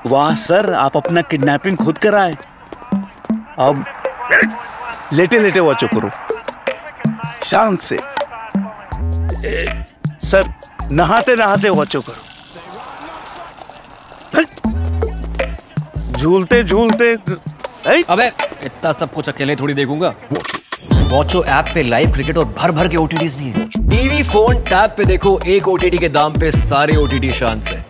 वाह सर, आप अपना किडनैपिंग खुद कराए। अब लेटे लेटे वॉचो करो, शांत से। सर नहाते नहाते वॉचो करो, झूलते झूलते। अबे इतना सब कुछ अकेले थोड़ी देखूंगा। वॉचो ऐप पे लाइव क्रिकेट और भर भर के ओटीटीज भी हैं। टीवी फोन टैब पे देखो एक ओटीटी के दाम पे सारे ओटीटी शान से।